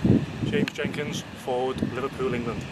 Jenkins, forward, Liverpool, England.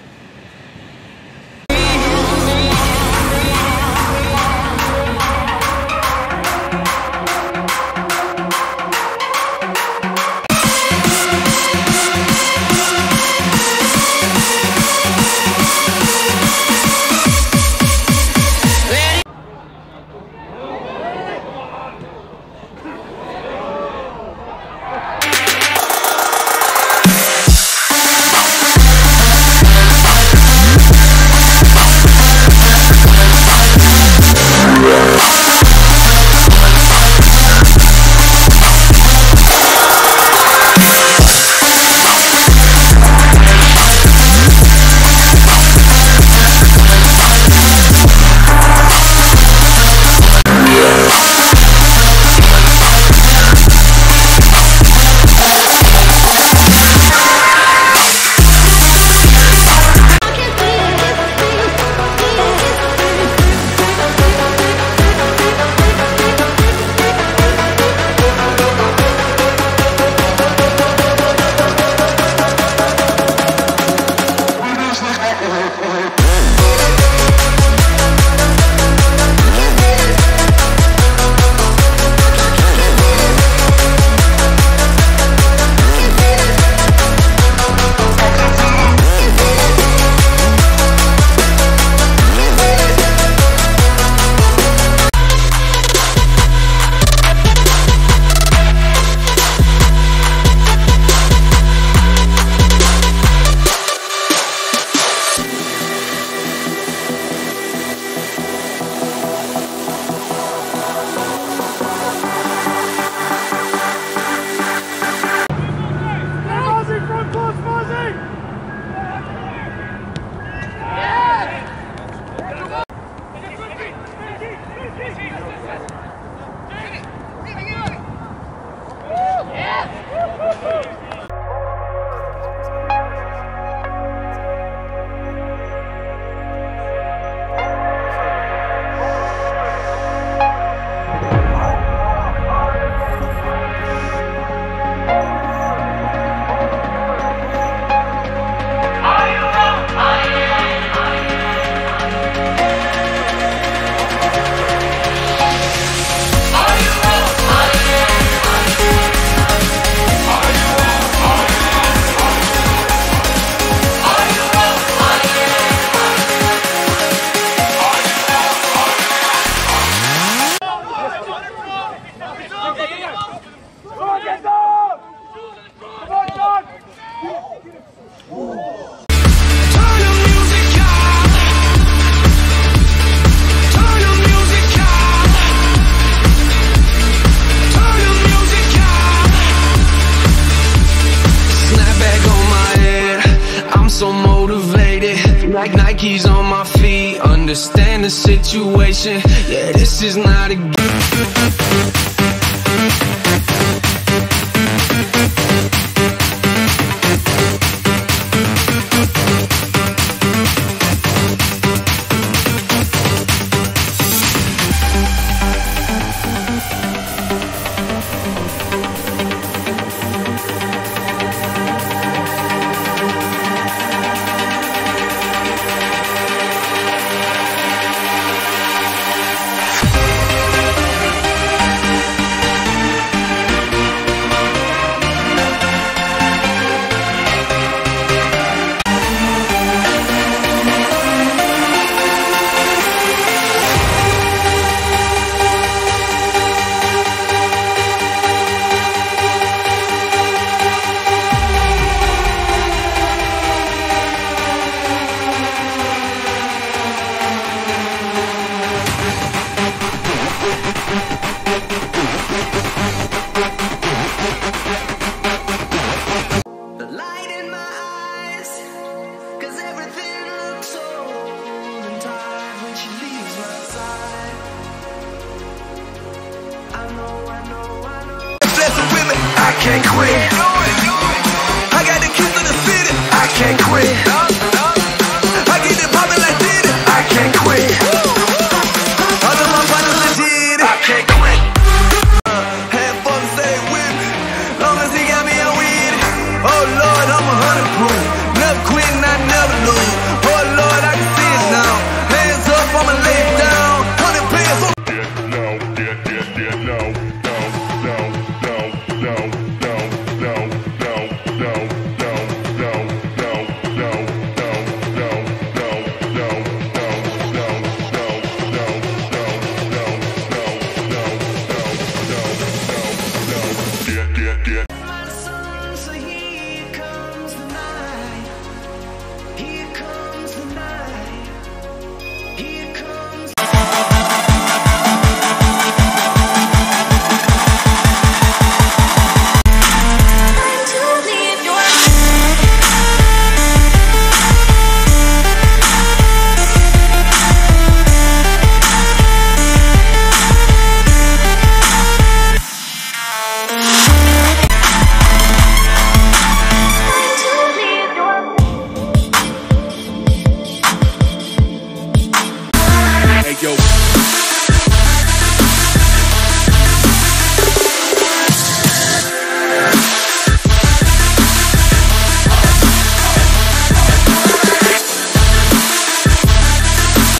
Like Nike's on my feet, understand the situation. Yeah, this is not a game. I can't quit. I got the keys to the city. I can't quit. I get it poppin' like did it. I can't quit. All of my partners legit. I can't quit. Had fun, stay with me. Long as he got me, I'm with it. Oh Lord. room.